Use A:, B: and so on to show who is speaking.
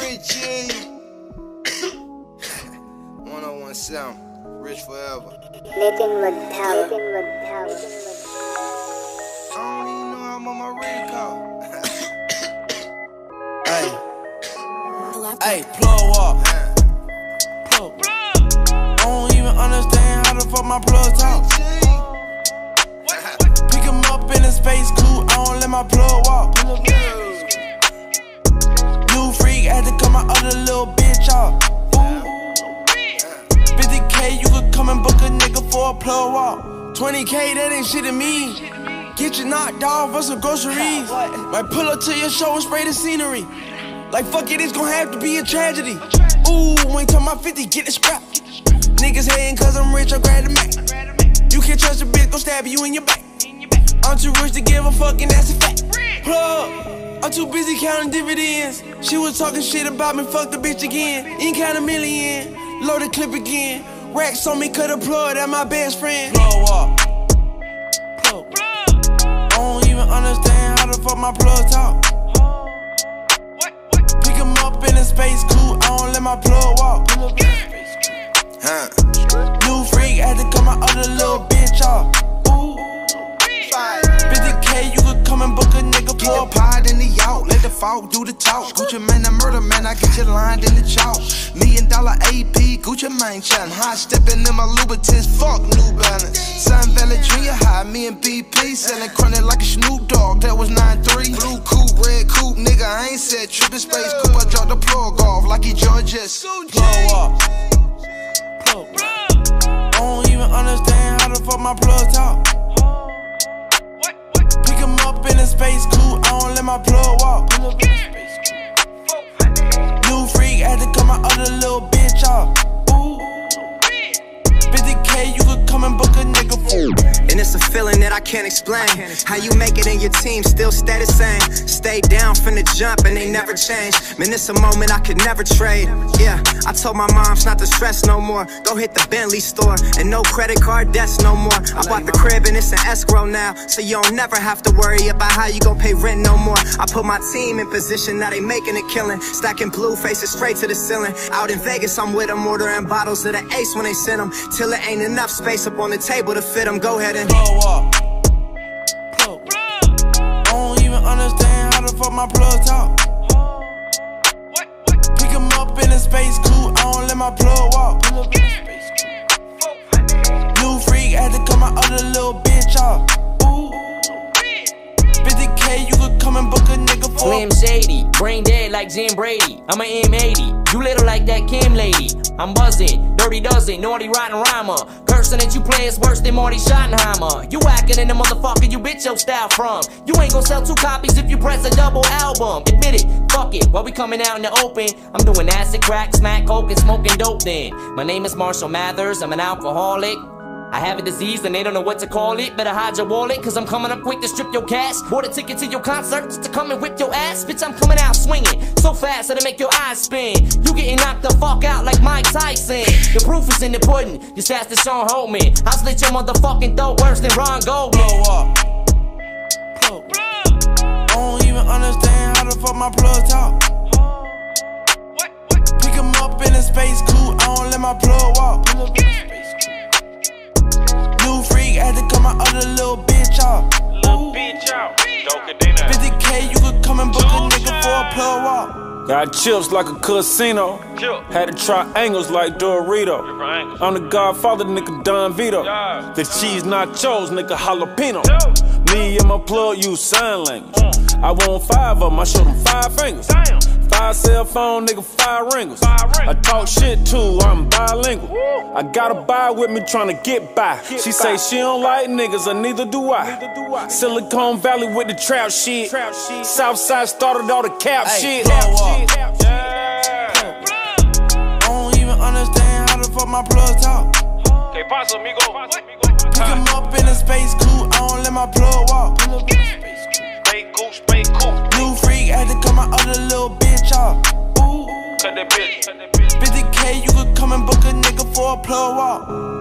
A: Richie. 1017, rich forever.
B: Living with power.
A: I don't even know I'm on my Rico.
C: Hey, plug up. I don't even understand how the fuck my plug talk. Pick him up in a space coupe, I don't let my plug walk. New freak, had to cut my other little bitch off. 50K, you could come and book a nigga for a plug walk. 20K, that ain't shit to me. Get you knocked off for some groceries. Might pull up to your show and spray the scenery. Like fuck it, it's gon' have to be a tragedy. Ooh, ain't talking about 50, get it scrap. Niggas hating cause I'm rich, I grab the Mac. You can't trust a bitch, gon' stab you in your back. I'm too rich to give a fuck and that's a fact. Plug, I'm too busy counting dividends. She was talking shit about me, fuck the bitch again. Ain't count a million, load the clip again. Racks on me, cut a plug, that my best friend. Plug up. I don't even understand how the fuck my plug talk. Pick him up in a space coupe, I don't let my plug walk. New freak, had to cut my other little bitch off. 50K, you could come and book a nigga for
A: a pod in the yacht, let the fog do the talk. Gucci man, the murder man, I get you lined in the chalk. $1 million AP, Gucci man, chatting hot, stepping in my Louboutins, fuck New Balance. Sun Valley Junior High, me and BP, selling chronic like a Snoop Dogg, that was 9-3. Blue coupe, red coupe, nigga, I ain't said trippin' space coupe, I dropped the plug off like he Georges.
C: Plug up. I don't even understand how the fuck my plug talk. Pick him up in a space coupe, I don't let my plug walk. New freak, had to cut my other little bitch off. 50K, you could come and book a nigga for.
D: And it's a feeling that I can't explain. How you make it in your team still stay the same. Stay down from the jump and they never change. Man, it's a moment I could never trade. Yeah, I told my moms not to stress no more. Go hit the Bentley store and no credit card debts no more. I bought the crib and it's an escrow now, so you don't never have to worry about how you gon' pay rent no more. I put my team in position, now they making a killing. Stacking blue faces straight to the ceiling. Out in Vegas, I'm with them, ordering bottles of the Ace when they send them. Till it ain't enough space up on the table to fit them. Go ahead and
C: blow up. I don't even understand how the fuck my plug talk. Pick him up in a space coupe, I don't let my plug walk. New freak, had to cut my other little bitch off. 50K, you could come and book a nigga for.
E: Slim Shady, brain dead like Jim Brady. I'm an M80, you little like that Kim lady. I'm buzzing, dirty dozen, naughty rotten rhymer. Cursing that you play is worse than Marty Schottenheimer. You whacking in the motherfucker you bitch your style from. You ain't gon' sell 2 copies if you press a double album. Admit it, fuck it, while we coming out in the open. I'm doing acid, crack, smack, coke, and smoking dope then. My name is Marshall Mathers, I'm an alcoholic. I have a disease and they don't know what to call it. Better hide your wallet, cause I'm coming up quick to strip your cash. Bought a ticket to your concert just to come and whip your ass. Bitch, I'm coming out swinging so fast that'll make your eyes spin. You getting knocked the fuck out like Mike Tyson. The proof is in the pudding, just ask the Sean Holman. I'll slit your motherfucking throat worse than Ron Goldman.
C: Blow up. I don't even understand how the fuck my plug talk. Pick him up in a space coupe, I don't let my plug walk. New freak, had to cut my other little bitch off. 50K, you could come and book a nigga for a plug walk.
F: Got chips like a casino. Had to try angles like Dorito. I'm the Godfather, nigga Don Vito. The cheese nachos, nigga jalapeno. Me and my plug use sign language. I want 5 of them, I show them 5 fingers. 5 cell phone, nigga, 5 ringers. I talk shit too, I'm bilingual. I got a buy with me tryna get by. She say she don't like niggas, and neither do I. Silicon Valley with the trap shit. Southside started all the cap shit.
C: I don't even understand how the fuck my plug talk. Pick him up in a space coupe, I don't let my plug walk. New freak, had to cut my other little bitch off. 50K, you could come and book a nigga for a plug walk.